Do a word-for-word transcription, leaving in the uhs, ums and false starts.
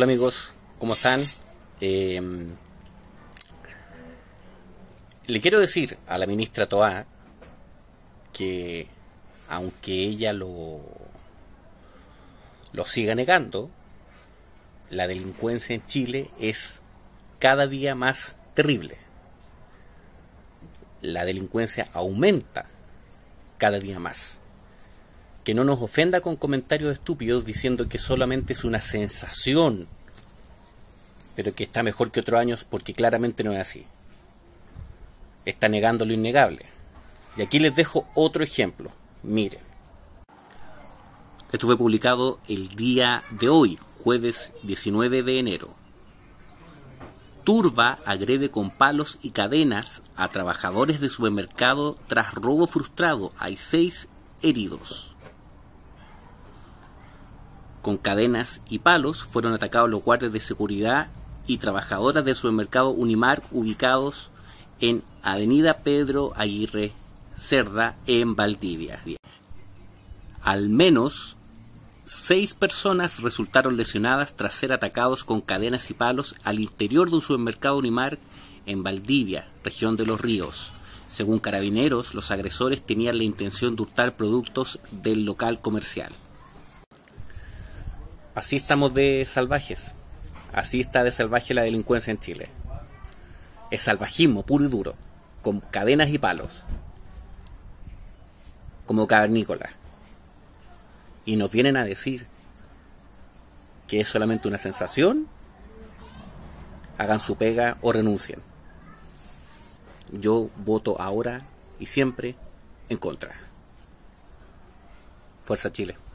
Hola amigos, ¿cómo están? Eh, le quiero decir a la ministra Toá que aunque ella lo, lo siga negando, la delincuencia en Chile es cada día más terrible. La delincuencia aumenta cada día más. Que no nos ofenda con comentarios estúpidos diciendo que solamente es una sensación, pero que está mejor que otros años, porque claramente no es así. Está negando lo innegable. Y aquí les dejo otro ejemplo. Miren. Esto fue publicado el día de hoy, jueves diecinueve de enero. Turba agrede con palos y cadenas a trabajadores de supermercado tras robo frustrado. Hay seis heridos. Con cadenas y palos fueron atacados los guardias de seguridad y trabajadoras del supermercado Unimar ubicados en Avenida Pedro Aguirre Cerda en Valdivia. Al menos seis personas resultaron lesionadas tras ser atacados con cadenas y palos al interior de un supermercado Unimar en Valdivia, región de Los Ríos. Según Carabineros, los agresores tenían la intención de hurtar productos del local comercial. Así estamos de salvajes. Así está de salvaje la delincuencia en Chile. Es salvajismo puro y duro, con cadenas y palos, como cavernícolas. Y nos vienen a decir que es solamente una sensación. Hagan su pega o renuncien. Yo voto ahora y siempre en contra. Fuerza Chile.